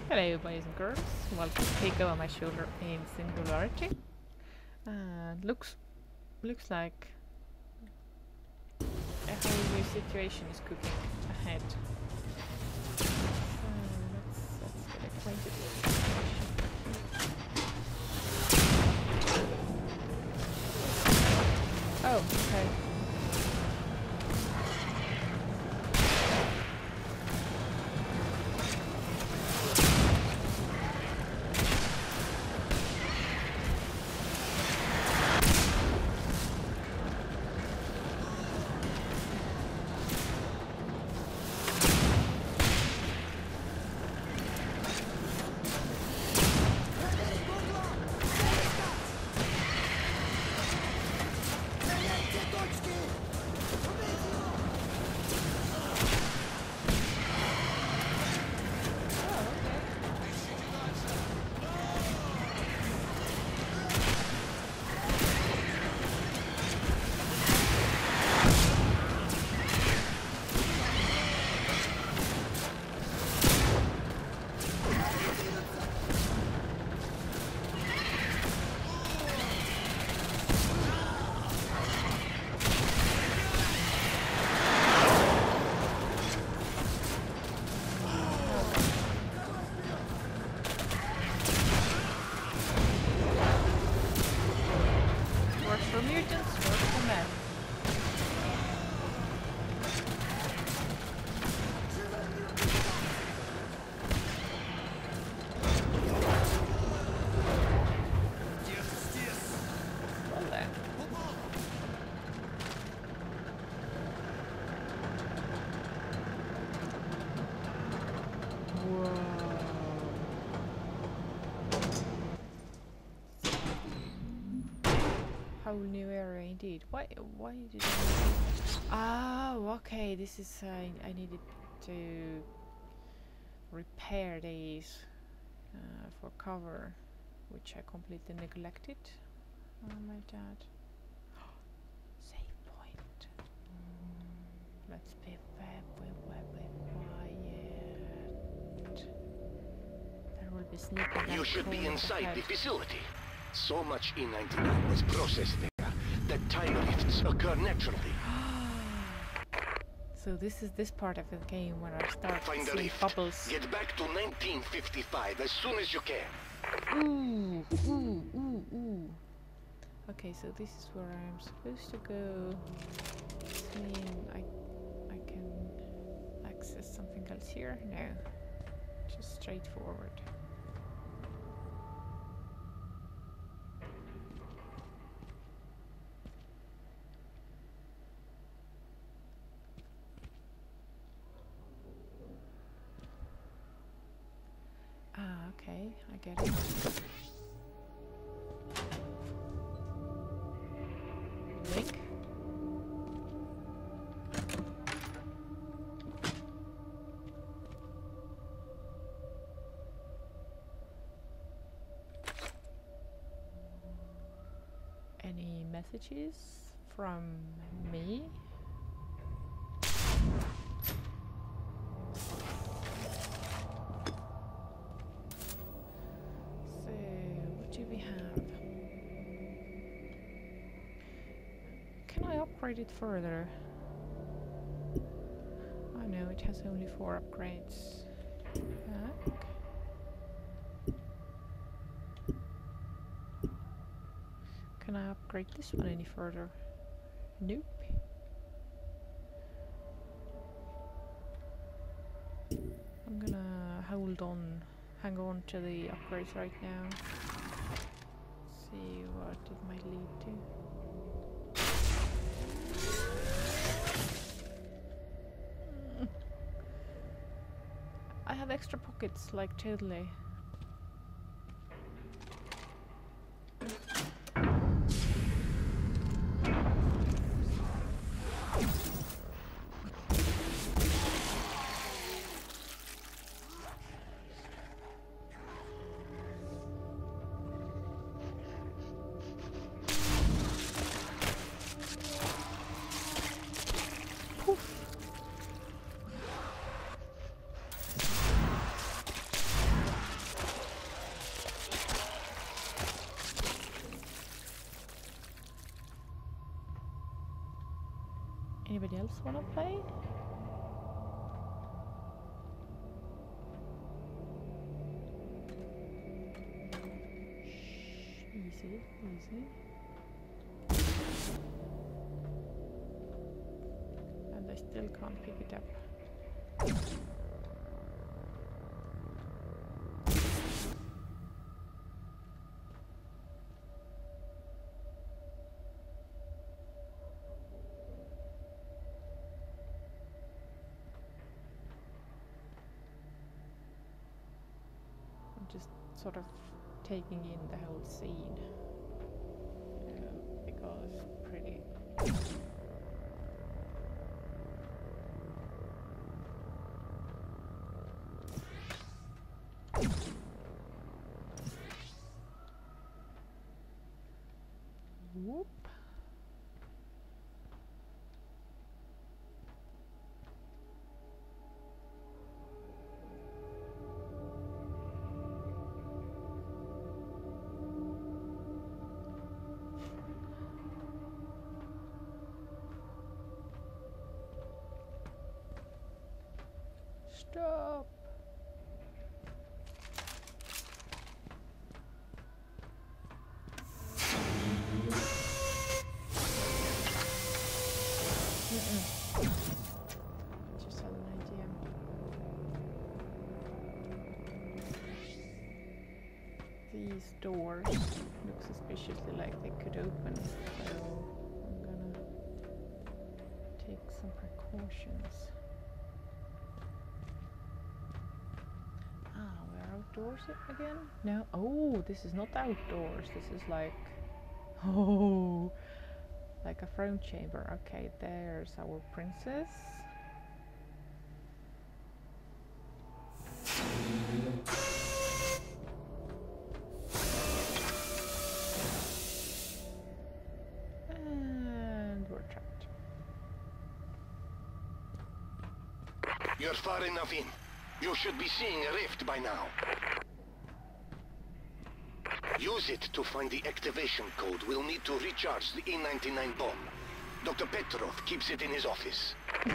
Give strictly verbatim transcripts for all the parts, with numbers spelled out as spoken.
Hello boys and girls, welcome to Take Over My Shoulder in Singularity. And looks looks like a whole new situation is cooking ahead. So let's, let's get acquainted with the situation. Oh, okay. Whole new area indeed. Why? Why did? I oh, okay. This is. Uh, I needed to repair these uh, for cover, which I completely neglected. Oh my god. Save point. Let's be very, very quiet. There will be sneaking. You should be inside the facility. So much E ninety-nine was processed there that time rifts occur naturally. So this is this part of the game where I start Find seeing a rift. bubbles. Get back to nineteen fifty-five as soon as you can. Ooh, ooh, ooh, ooh. Okay, so this is where I'm supposed to go. Seeing I, I can access something else here. No, just straight forward. Ah, okay, I get it. Link. Any messages from me? Upgrade it further. Oh no, it has only four upgrades. Back. Can I upgrade this one any further? Nope. I'm gonna hold on, hang on to the upgrades right now. See what it might lead to. I have extra pockets, like totally. Anybody else want to play? Shh, easy, easy. And I still can't pick it up. Just sort of taking in the whole scene uh, because it's pretty. Whoop. Stop! Mm-mm. Just had an idea. These doors look suspiciously like they could open, so I'm gonna take some precautions. Outdoors again? No. Oh, this is not outdoors. This is like, oh, like a throne chamber. Okay, there's our princess. And we're trapped. You're far enough in. You should be seeing a rift by now. Use it to find the activation code. We'll need to recharge the E ninety-nine bomb. Doctor Petrov keeps it in his office.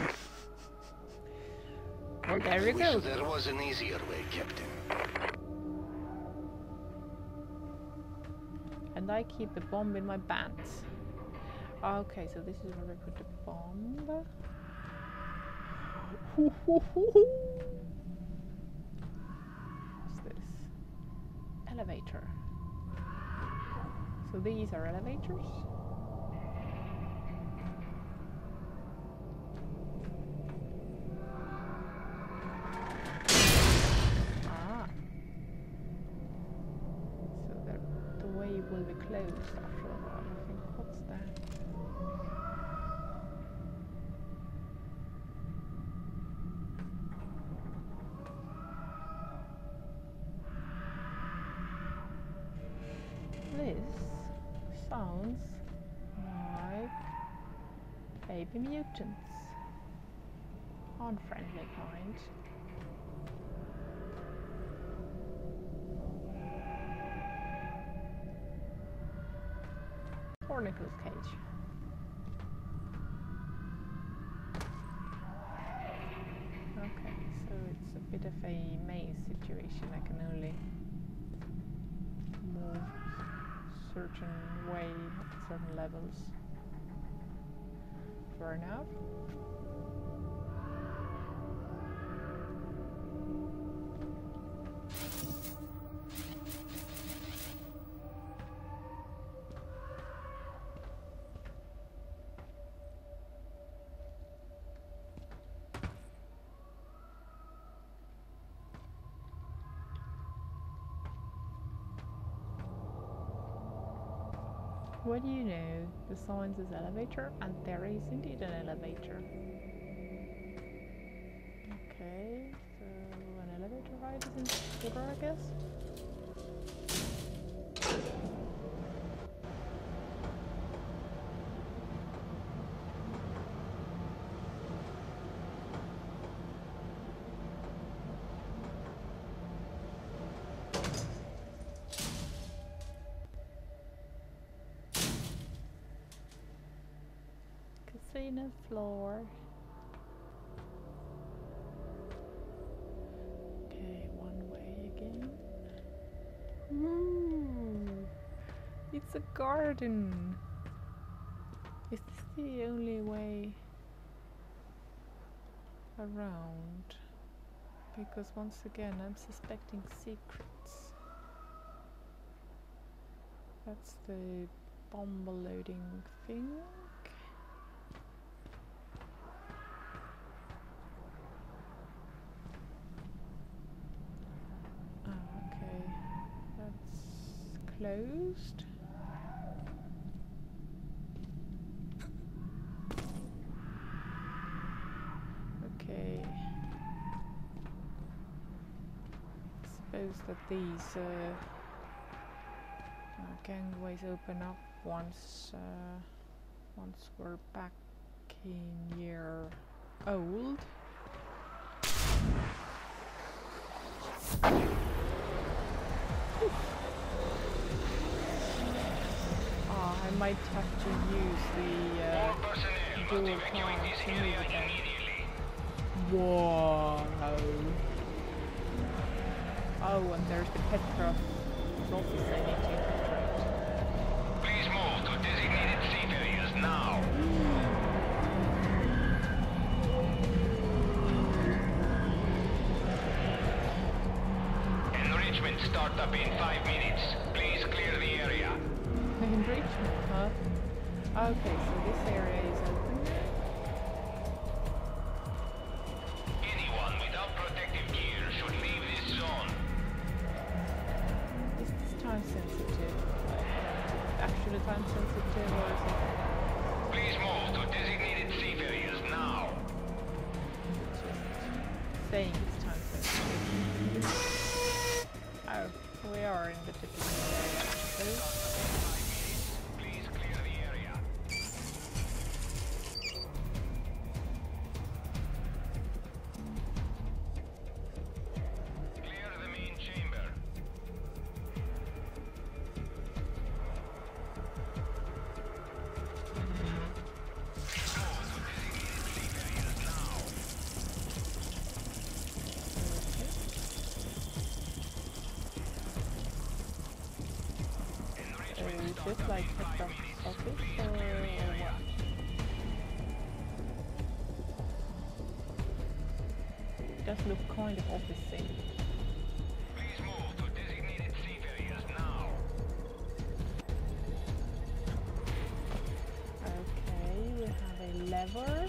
Well, there we Wish go. there was an easier way, Captain. And I keep the bomb in my pants. Okay, so this is where we put the bomb. What's this? Elevator. So these are elevators? Ah. So the, the way will be closed after a while, I think. What's that? This sounds like baby mutants. Unfriendly kind. Barnacle's cage. Okay, so it's a bit of a maze situation. I can only move certain way at certain levels. Fair enough. What do you know? The sign says elevator, and there is indeed an elevator. Okay, so an elevator ride is in order, I guess. Final floor. Okay, one way again. Ooh, it's a garden. Is this the only way around? Because once again, I'm suspecting secrets. That's the bomb loading thing. Oh, okay. That's closed. Okay. Suppose that these uh, uh, gangways open up once uh, once we're back in year old. Ah, I might have to use the uh, dual climb to move again. Whoa! Oh, and there's the Petrov's office I need to infiltrate. Please move to designated safe areas now. Enrichment startup in five minutes. Please clear the area. Enrichment, huh? Okay, so this area is open. Anyone without protective gear should leave this zone. Is this time sensitive? Like, actually time sensitive, or is it Please move to designated safe areas now. just saying it's time sensitive? Oh, we are in the typical area, I suppose. Please clear the area. Clear the main chamber. So is this like Petrov's office, or, or what? It does look kind of office-y. Please move to designated safe areas now. Okay, we have a lever.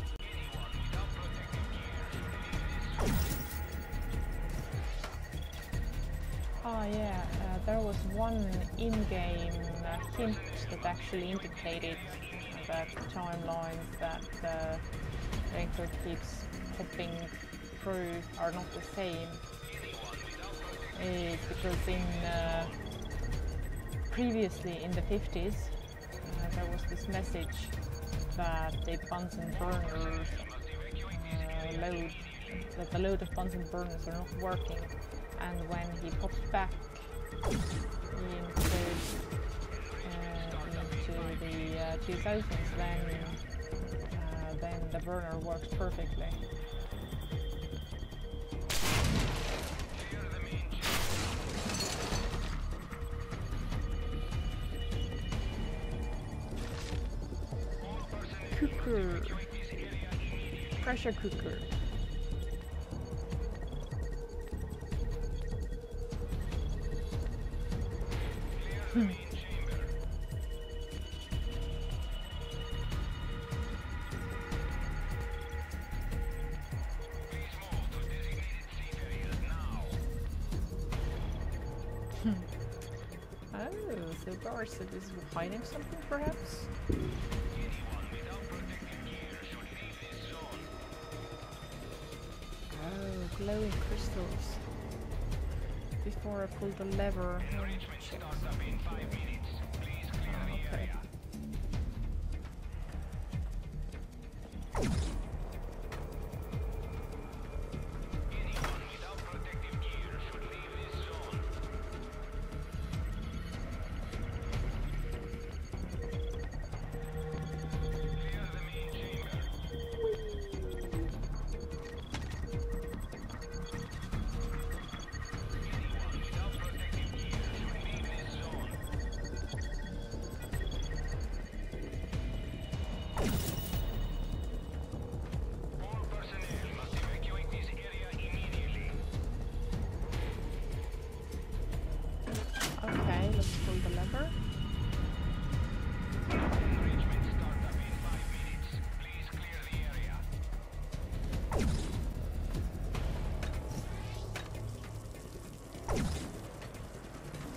Oh yeah, uh, there was one in-game uh, hint that actually indicated that timelines that uh, Raincoat keeps popping through are not the same. It's because in uh, previously in the fifties uh, there was this message that the Bunsen burners uh, load, that the load of Bunsen burners are not working. And when he pops back into, uh, into the uh, two thousands, then uh, then the burner works perfectly. Cooker, pressure cooker. Hmm. Hmm. Oh, so Boris said this is hiding something, perhaps? Oh, glowing crystals. Before I pull the lever. Enrichment starts up in five minutes. Please clear Oh, the okay. area. Anyone without protective gear should leave this zone. Clear the main chamber.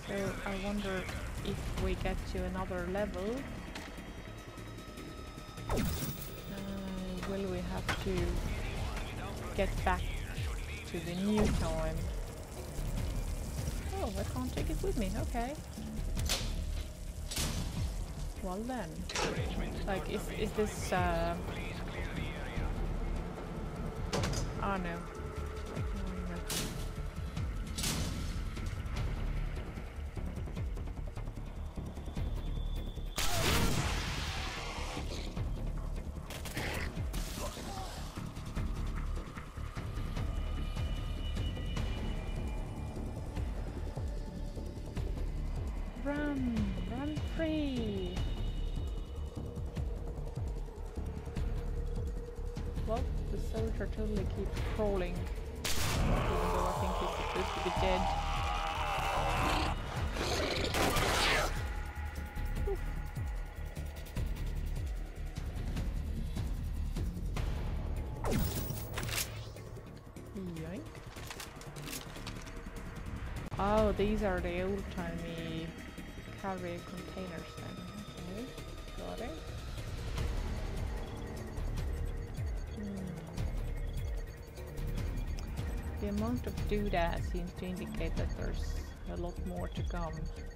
So I wonder if we get to another level, uh, will we have to get back to the new time? Oh, I can't take it with me, okay. Well then, like, is, is this, uh... oh no. Run! Run free! Well, the soldier totally keeps crawling, even though I think he's supposed to be dead. Oof. Yoink. Oh, these are the old-timey carrier containers then. Okay, got it. Hmm. The amount of doodah seems to indicate that there's a lot more to come.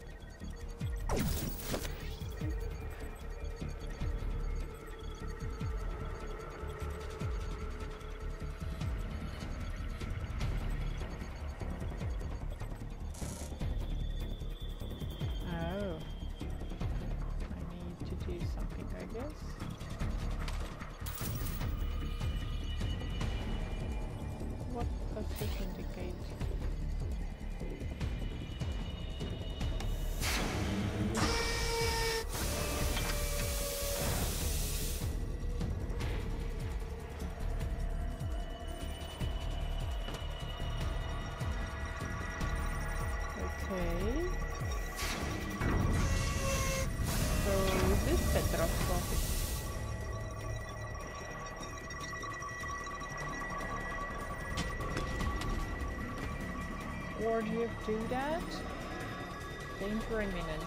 Or do you do that? Danger imminent.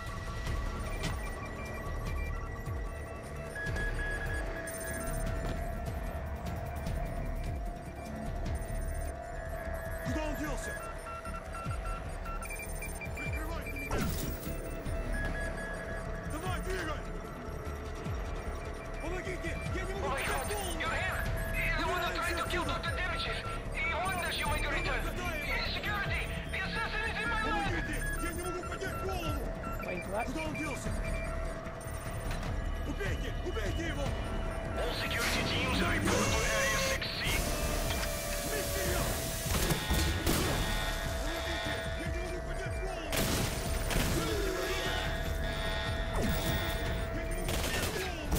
Куда он делся? Прикрывайте меня! Давай, двигай! Помогите! Я не могу Oh my поднять god, голову! you're here! The one that tried to kill Doctor Demichev! He wonders you make a return! Security! The assassin is in my lab! Помогите! Я не могу поднять голову! Wait, what? Куда он делся? Убейте! Убейте его! All security teams report to Area six C. Смейте ее! Помогите! Я не могу поднять голову! Кто-нибудь его видит? Я не могу поднять голову!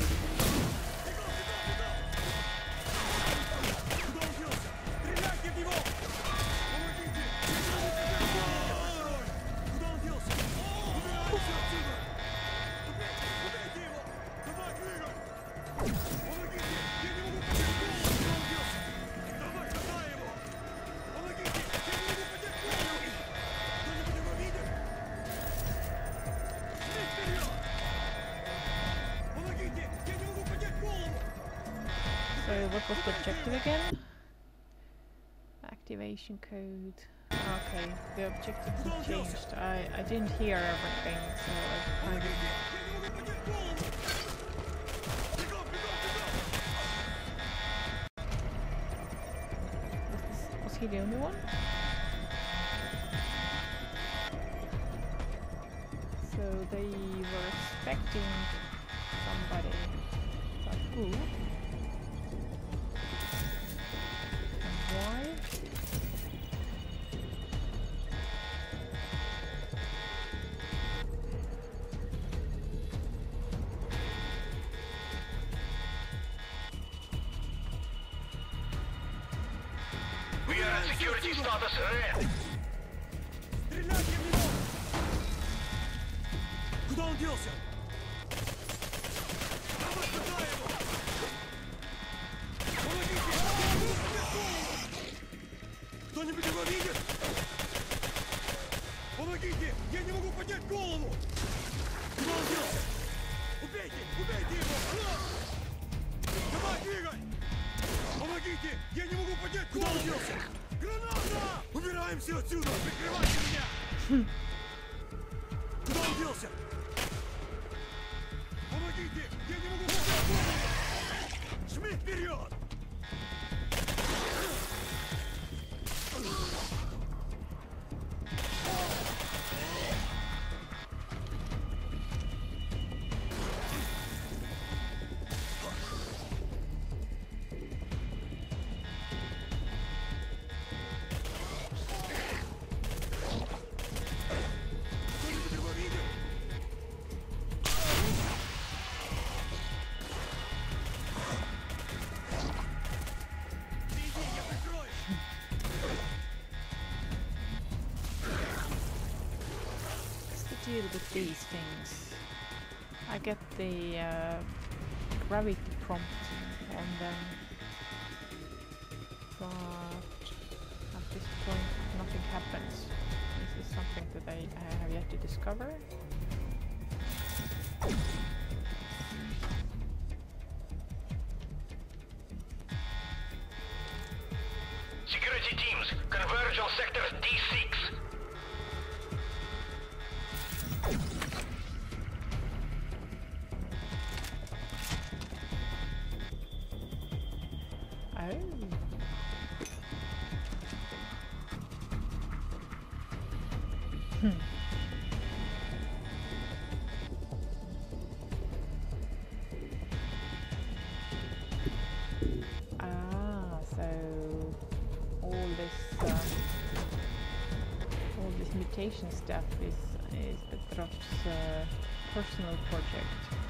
Бегом, бегом, бегом! Куда он делся? Стреляйте в него! Помогите! Я не могу поднять голову! Куда он делся? Убирайся отсюда! Убейте его! Давай, двигай! Помогите! Я не могу поднять голову! Куда он делся? Давай, хватай его! Помогите! Я не могу поднять голову! Кто-нибудь его видит? Шли вперед! Помогите! Я не могу поднять голову! So what was the objective again? Activation code. Okay, the objective has changed. I, I didn't hear everything, so I kind of... Was, this, was he the only one? So they were expecting somebody, but who? And why? We are at security status red. Стреляйте в него! Куда он делся? Давай, хватай его! Помогите! Я не могу поднять голову! Кто-нибудь его видит? Помогите! Я не могу поднять голову! Куда он делся? Убейте! Убейте его! Давай, двигай! Помогите! Я не могу поднять голову! Куда он делся? Граната! Убираемся отсюда! Прикрывайте меня! Куда он делся? Помогите! Я не могу поднять голову! Жми вперед! With these things, I get the uh, gravity prompt on them, but at this point nothing happens. This is something that I, I have yet to discover. Security teams, converge on sector D six. Hmm. Ah, so all this, um, all this mutation stuff is is Petrov's uh, personal project.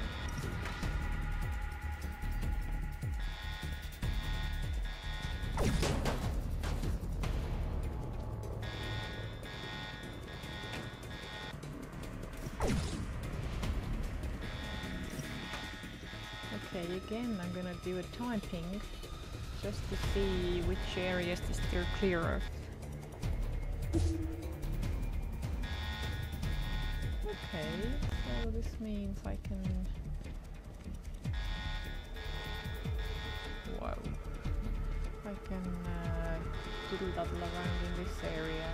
Okay, again I'm gonna do a time ping just to see which areas to steer clear of. Okay, so this means I can... Whoa. I can uh, diddle-daddle around in this area.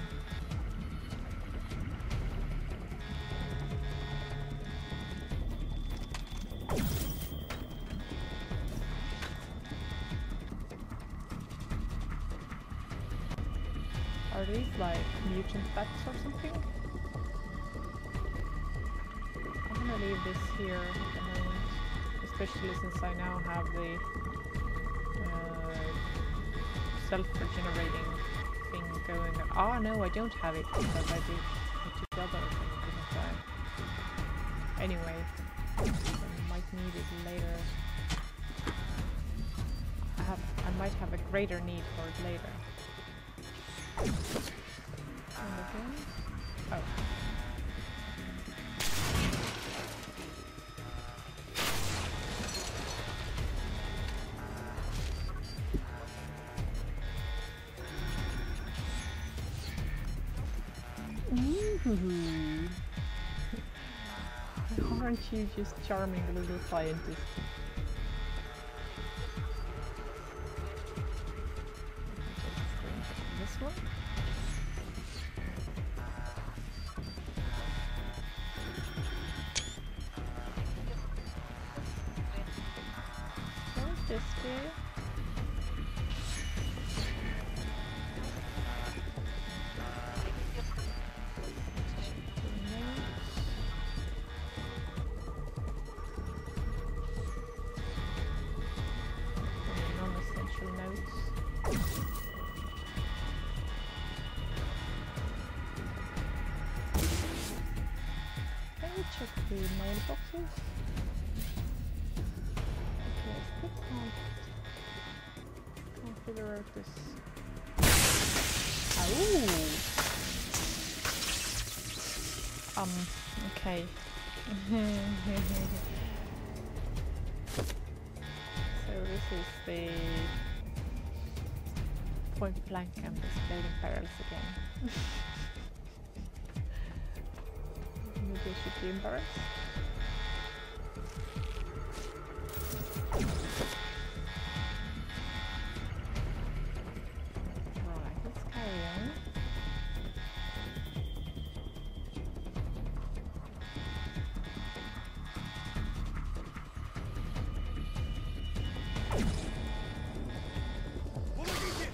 Are these like mutant bats or something? I'm gonna leave this here at the moment, especially since I now have the uh, self-regenerating thing going. Ah, no, I don't have it because I did I took the other thing, didn't I? Anyway, I might need it later. I have, I might have a greater need for it later. And again? Oh. Ooh. Aren't you just charming little scientist? This one? What's this way? Non-essential notes. Check the mailboxes. Okay, I still can't, can't figure out this. Oh! Um, okay. So this is the point blank and the exploding barrels again. You should be embarrassed. Right, let's carry on. Помогите!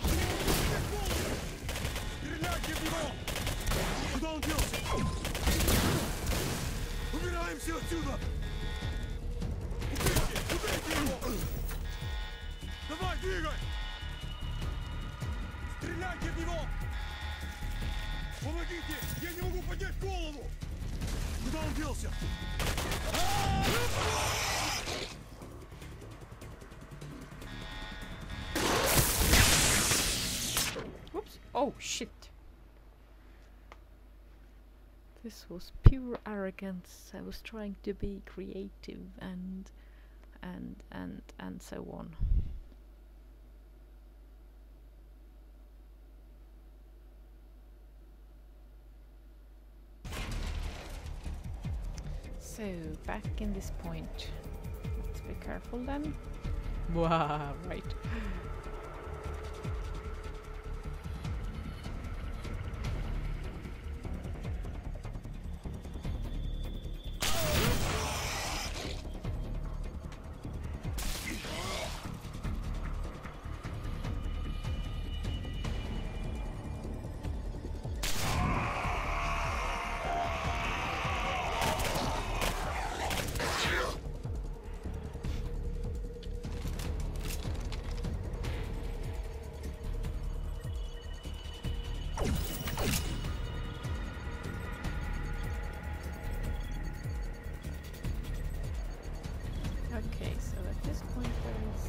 Стреляйте в него! Куда он делся? Убираемся отсюда! Убейте! Убейте его! Давай, двигай! Стреляйте в него! Помогите! Я не могу поднять голову! Куда он делся? Whoops! Oh shit! This was pure arrogance. I was trying to be creative and and and and so on. So back in this point. Let's be careful then. Wow, right. Okay, so at this point there is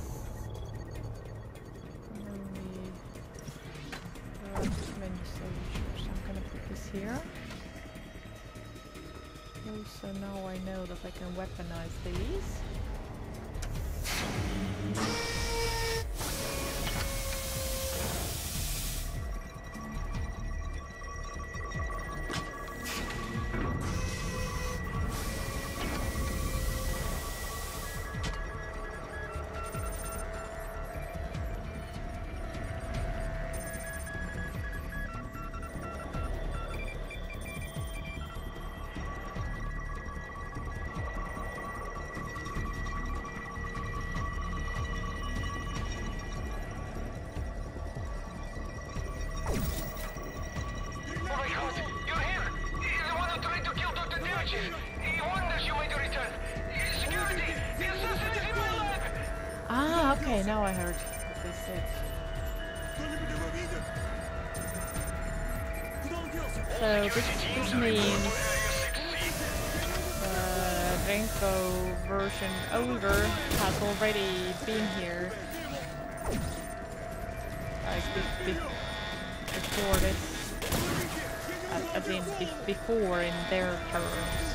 only uh, many soldiers. I'm gonna put this here. Also now I know that I can weaponize these. Ah, okay, now I heard what they said. So this, this means the Renko version older has already been here. Like be, be, before this, uh, as in be, before in their terms.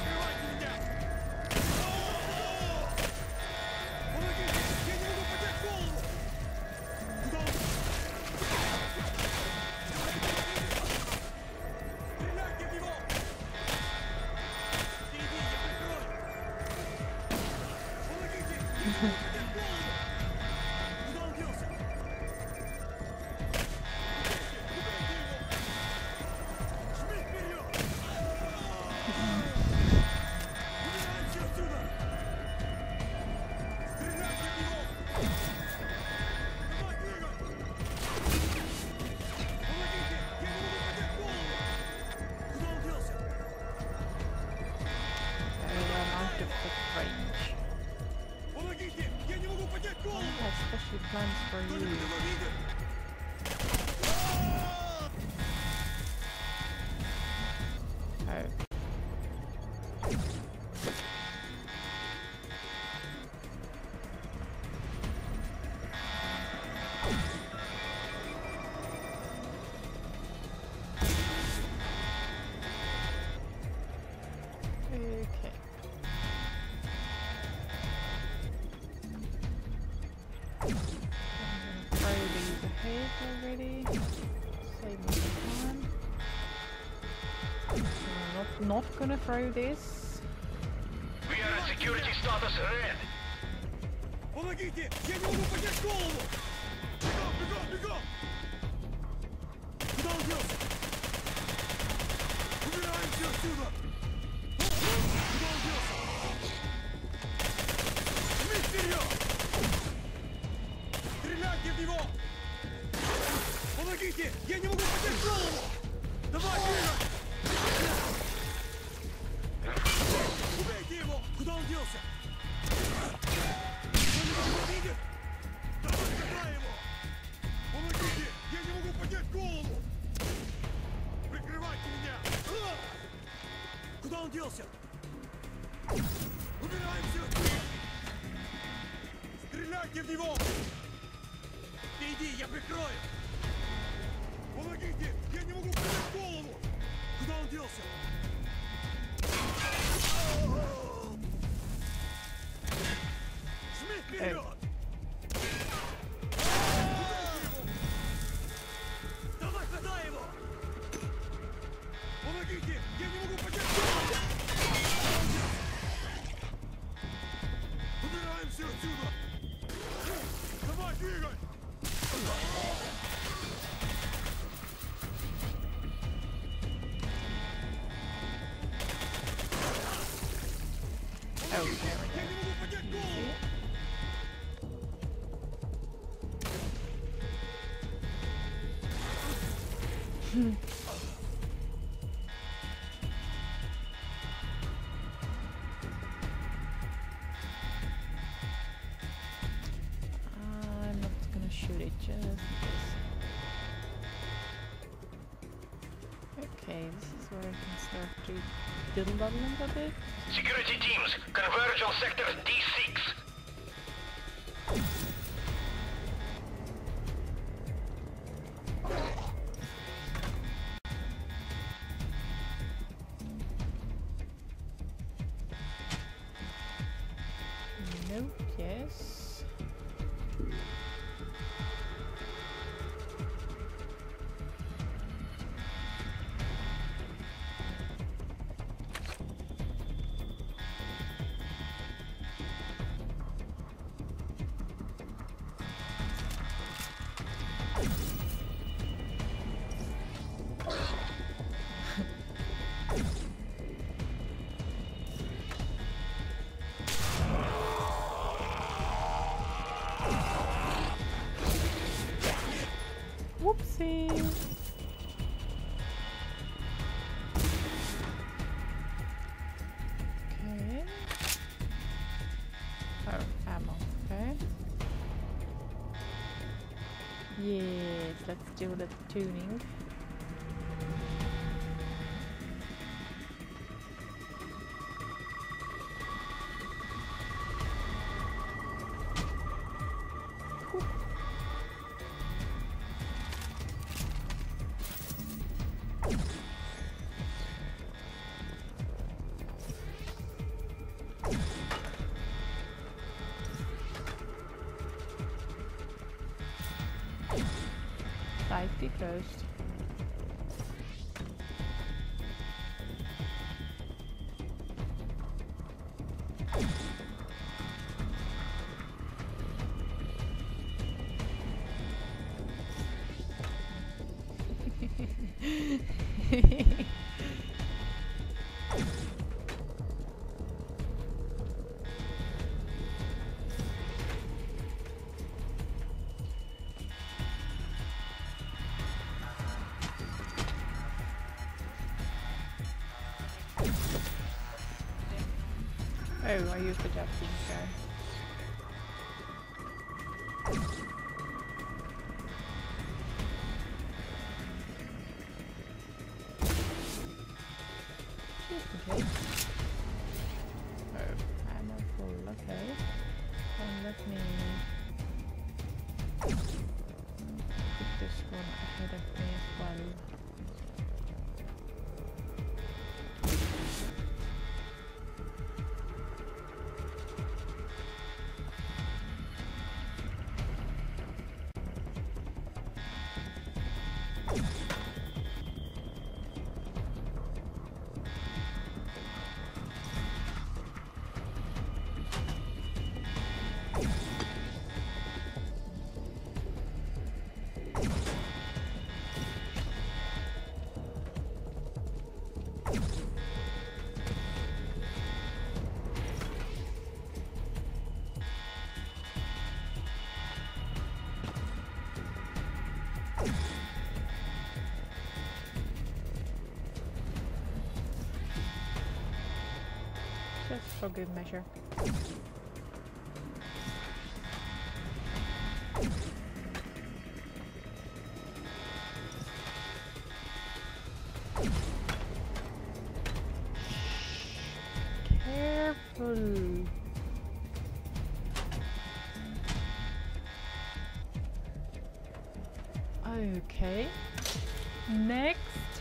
Plans for you. Oh. Okay. Already. Save me some time. I'm not not gonna throw this. We are at security status red. Помогите! Я не могу поднять голову! Бегом, бегом, бегом! Куда он делся? Убираемся отсюда! Куда он делся? Шли вперед! Стреляйте в него! Помогите! Я не могу поднять голову! Давай, двигай! Убейте его! Куда он делся? Кто-нибудь его видит? Давай, катай его! Помогите! Я не могу поднять голову! Прикрывайте меня! Куда он делся? Убираемся! Стреляйте в него! Иди, я прикрою! Помогите! Я не могу поднять голову! Куда он делся? Шми вперед! Давай, ходай его! Помогите! Я не могу поднять голову! Убираемся отсюда! Давай, двигай! Oh, there Я не могу поднять голову! we go. I'm not gonna shoot it just in case. Okay, this is where I can start to diddle daddle a bit. Security teams, converge on sector D six. Note, yes. Whoopsie! Okay. Oh, ammo. Okay. Yes, let's do the tuning. Slightly closed. Oh, I used the Japanese guy. Okay. Oh, ammo full, okay. And let me put this one ahead of me as well. Just for good measure. Careful. Okay. Next.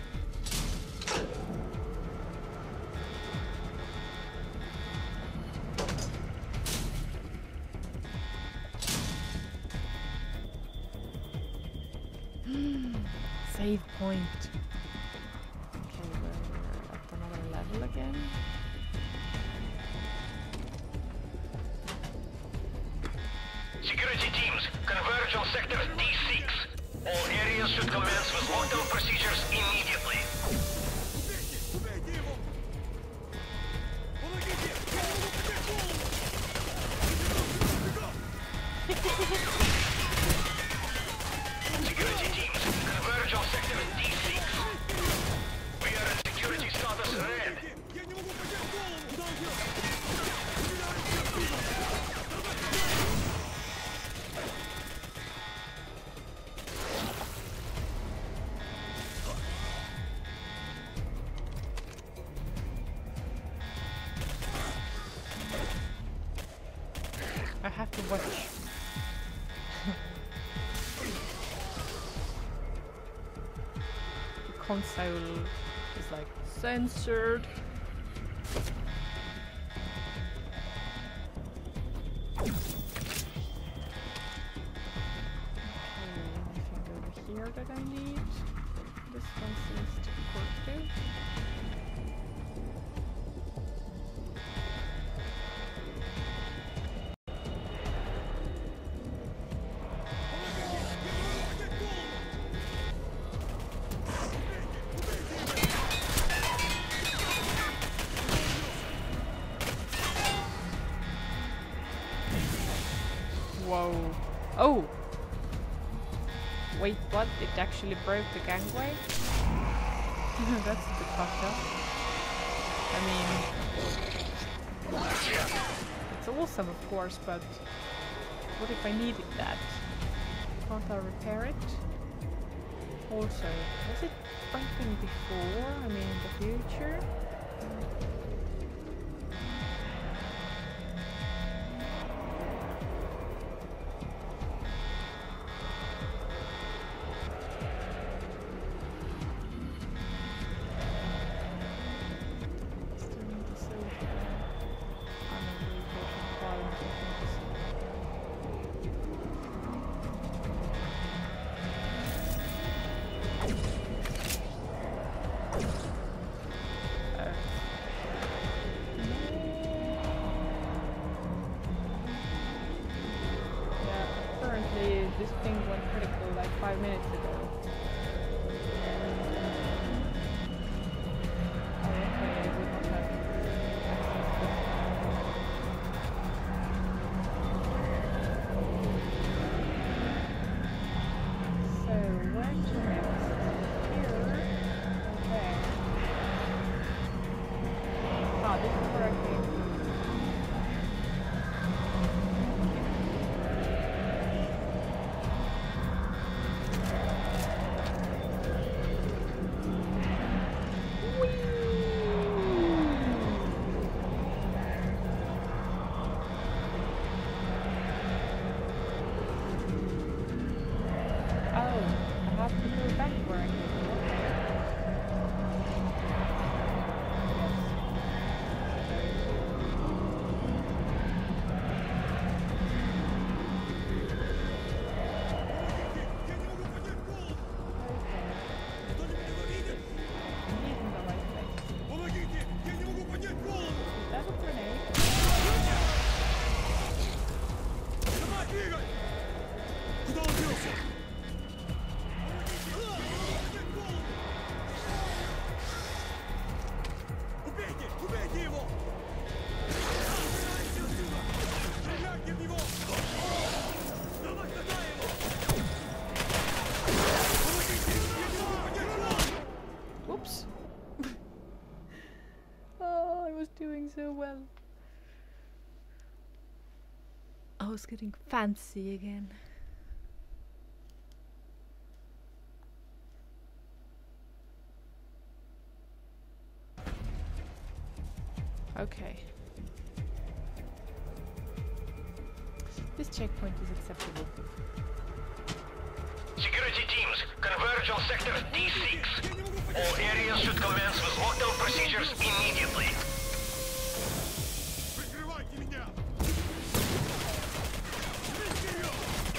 Save point. Okay, we're at another level again. Security teams, converge on sector D six. All areas should commence with lockdown procedures immediately. Убейте! Убейте его! Помогите! Я не могу поднять голову! Бегом! Бегом! Security teams, converge on sector D six. We are at security status red. Я не могу поднять голову! Куда он идет? Стреляют все оттуда! I have to watch. The console is like censored. Okay, anything over here that I need? This one seems to be working. Whoa. Oh! Wait, what? It actually broke the gangway? That's a bit fucked up. I mean... It's awesome, of course, but... What if I needed that? Can't I repair it? Also, was it broken before? I mean, in the future? so well. I was getting fancy again. Okay. This checkpoint is acceptable. Security teams, converge on sector D six. All areas should commence with lockdown procedures immediately. Прикрывайте меня! Вперед!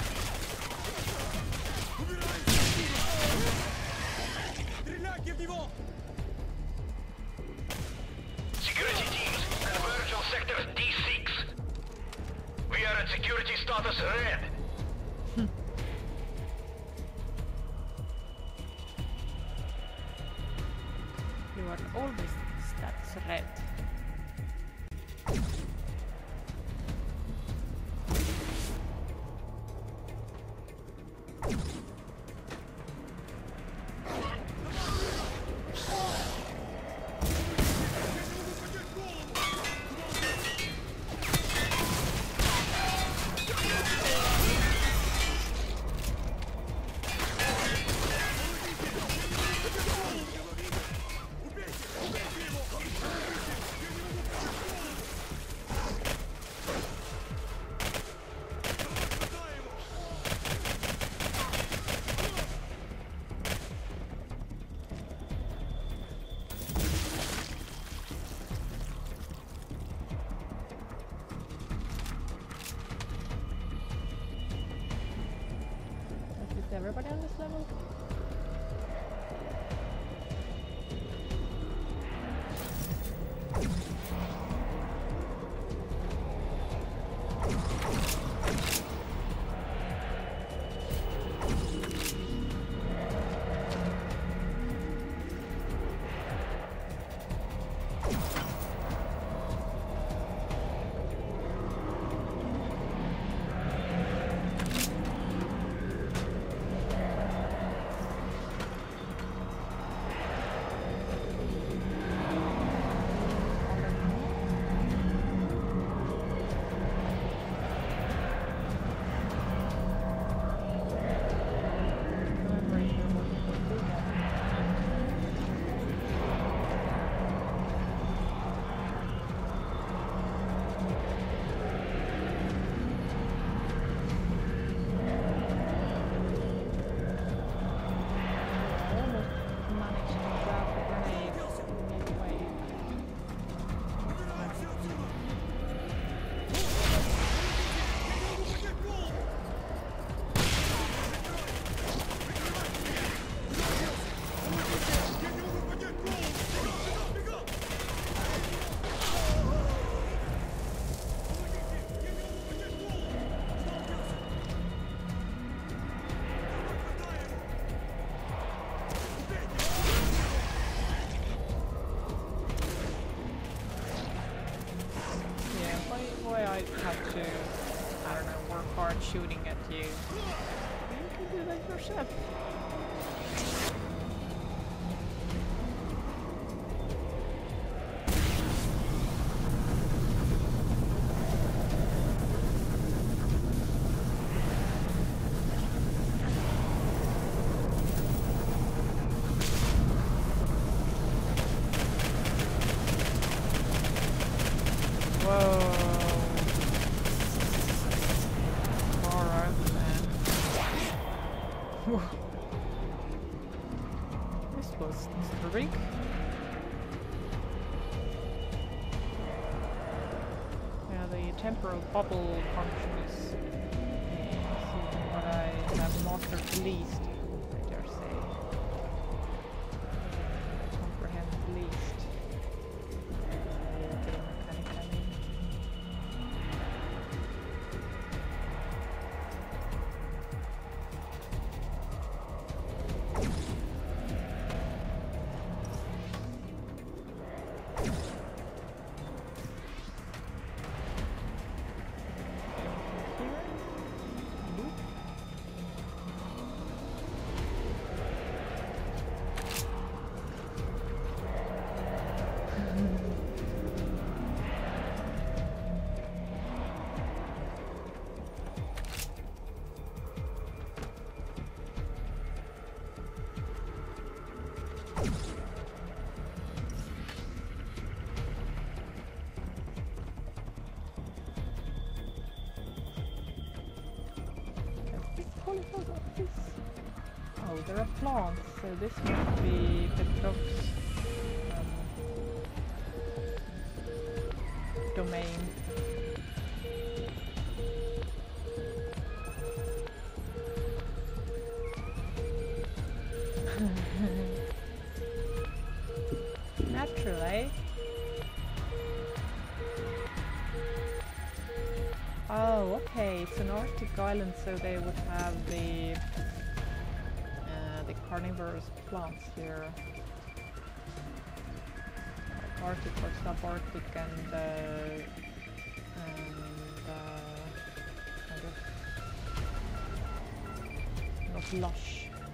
Убирайся! Стреляйте в него! Security teams, converge on sector D six. We are at security status red. You are always stats red. Is everybody on this level? Have to, I don't know, work hard shooting at you. You can do that yourself. This was disturbing. Yeah, the temporal bubble function is what I have mastered the least, I dare say. Comprehend the least. The mechanic, I mean. holy fuck, what is this? Oh, there are plants, so this must be Petrov's um, domain. Naturally. Oh, okay, it's an Arctic island, so they would have the uh, the carnivorous plants here. Like Arctic or subarctic and uh, and uh, kind of not lush.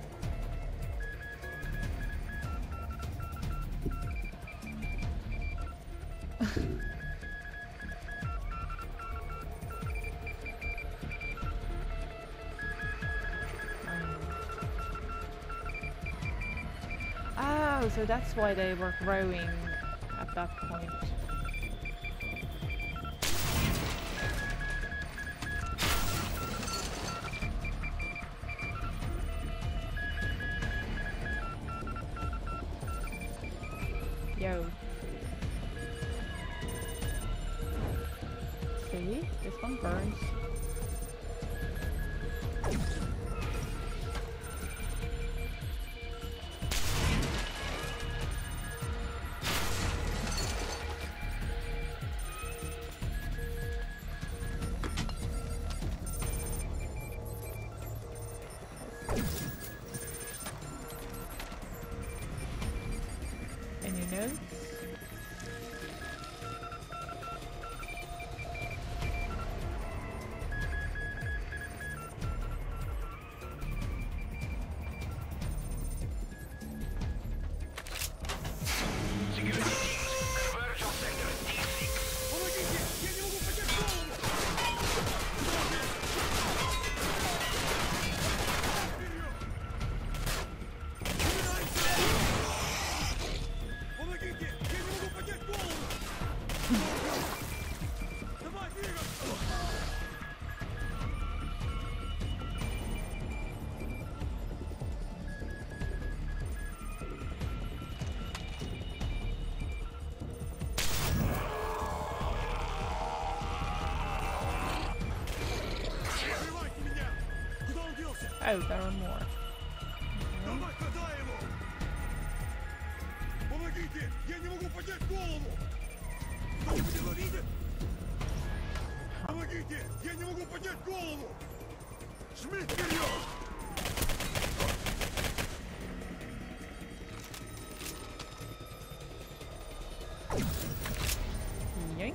Oh, so that's why they were growing at that point. Yo. See? This one burns. Any notes? Security teams, converge on center D six. Помогите! Я не могу поднять голову! Помогите! Я не могу поднять голову! Давай, двигаться! Прикрывайте меня! Куда он делся? Oh, there are more. Давай, ходай его! Помогите! Я не могу поднять голову! Кто-нибудь его видит? Помогите! Я не могу поднять голову! Жми вперед! Yoink.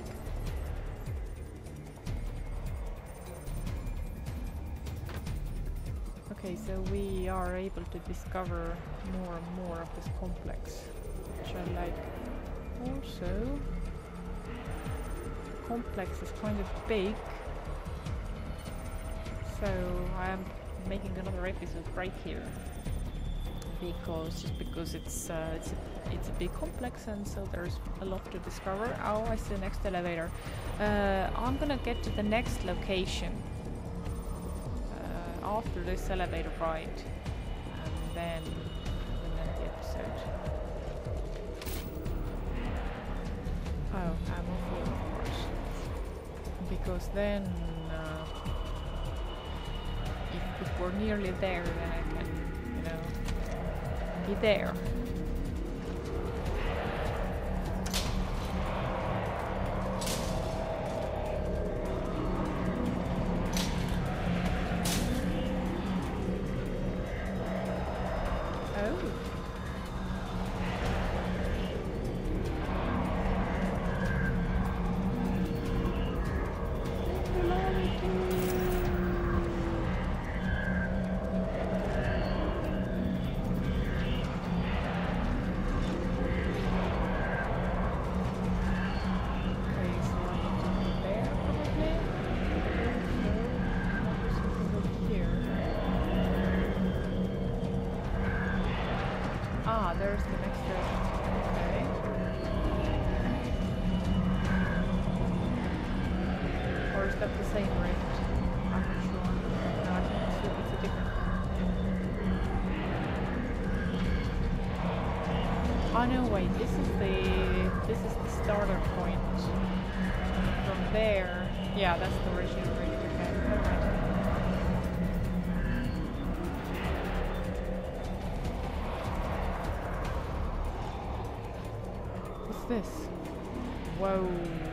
Okay, so we are able to discover more and more of this complex, which I like. Also, the complex is kind of big, so I am making another episode right here because just because it's uh, it's a, it's a big complex, and so there's a lot to discover. Oh, I see the next elevator. Uh, I'm gonna get to the next location uh, after this elevator ride, and then we'll end the episode. Oh, ammo full, of course, because then uh, if, if we're nearly there, then I can, you know, be there. Oh. Ah, there's the next road. Okay. Or is that the same route? I'm not sure. No, I think it's a, it's a different wait, this is the this is the starter point. From there, yeah, that's the original route. Okay, never mind. What's this? Whoa.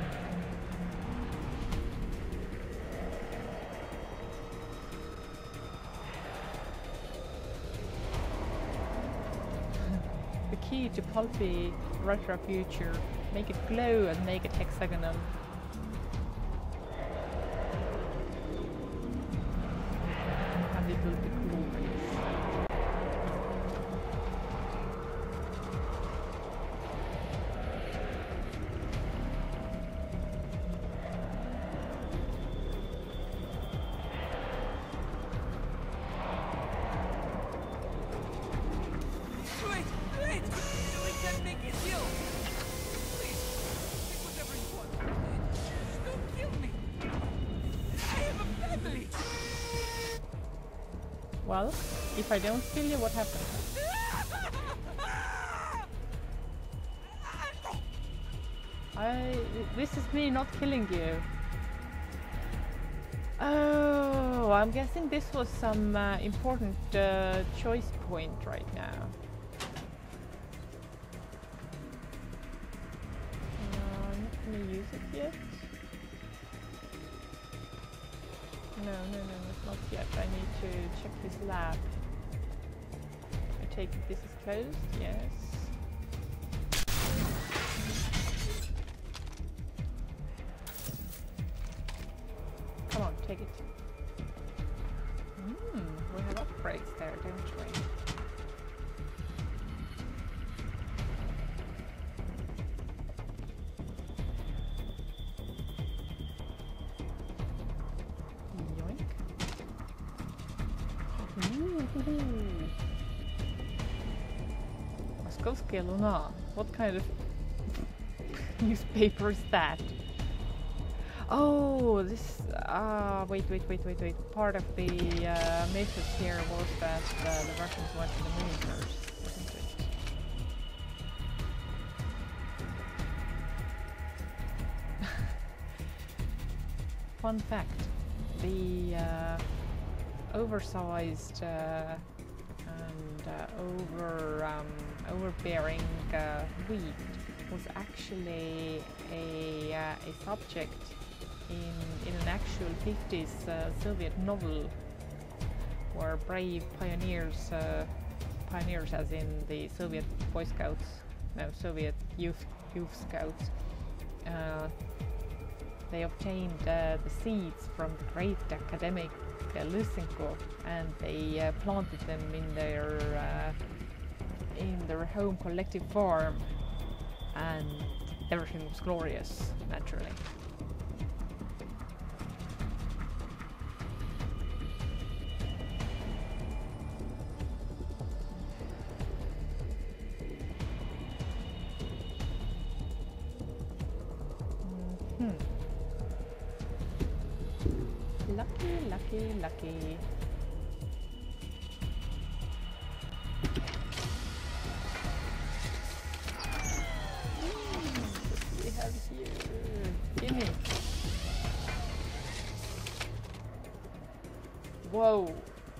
The key to pulpy retro future. Make it glow and make it hexagonal. And it will be glorious. Wait, wait! We can make it deal! Please, take whatever you want. Just don't kill me! I have a family! Well, if I don't kill you, what happens? I... This is me not killing you. Oh, I'm guessing this was some uh, important uh, choice point right now. Uh, I'm not gonna use it yet. No, no, no, not yet. I need to check this lab. I take it this is closed? Yes. Come on, take it. Hmm, we have upgrades there, don't we? Yoink. Moskovsky Luna. What kind of newspaper is that? Oh, this. Ah, uh, wait, wait, wait, wait, wait. Part of the uh, method here was that uh, the Russians went to the moon first, wasn't it? Fun fact: the uh, oversized uh, and uh, over um, overbearing uh, wheat was actually a uh, a subject in in an actual fifties uh, Soviet novel, where brave pioneers, uh, pioneers as in the Soviet Boy Scouts, no, Soviet Youth Youth Scouts, uh, they obtained uh, the seeds from the great academic uh, Lysenko, and they uh, planted them in their uh, in their home collective farm, and everything was glorious, naturally. Lucky, lucky, lucky. Mm, what do we have here? Gimme. Whoa.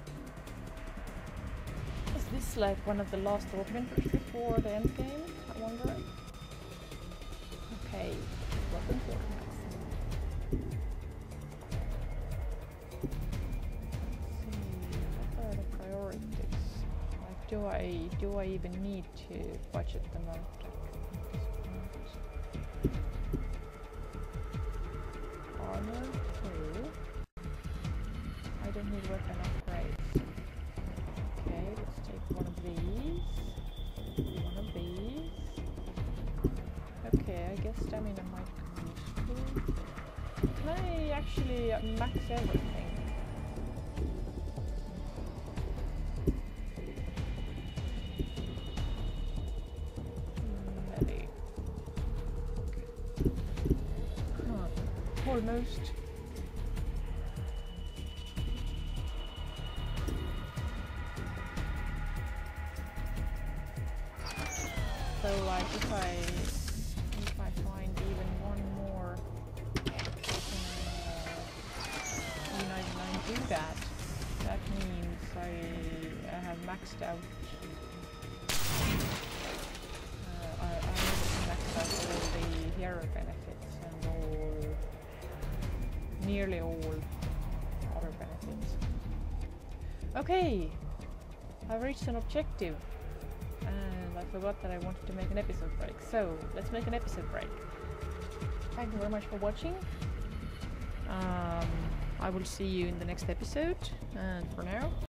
Is this like one of the last augmenters before the end game? I wonder. Okay, weapons organized. Do I do I even need to budget them out at this point? Armor two. I don't need weapon upgrades. Okay, let's take one of these. One of these. Okay, I guess stamina might come useful. Can I actually uh, max everything? Almost. So like, is if I if I find even one more uh, E ninety-nine do that, that means I, I have maxed out. Uh, I, I have maxed out all the hero benefits and all, nearly all other benefits. Okay, I've reached an objective. And I forgot that I wanted to make an episode break, so let's make an episode break. Thank you very much for watching. Um, I will see you in the next episode, and for now,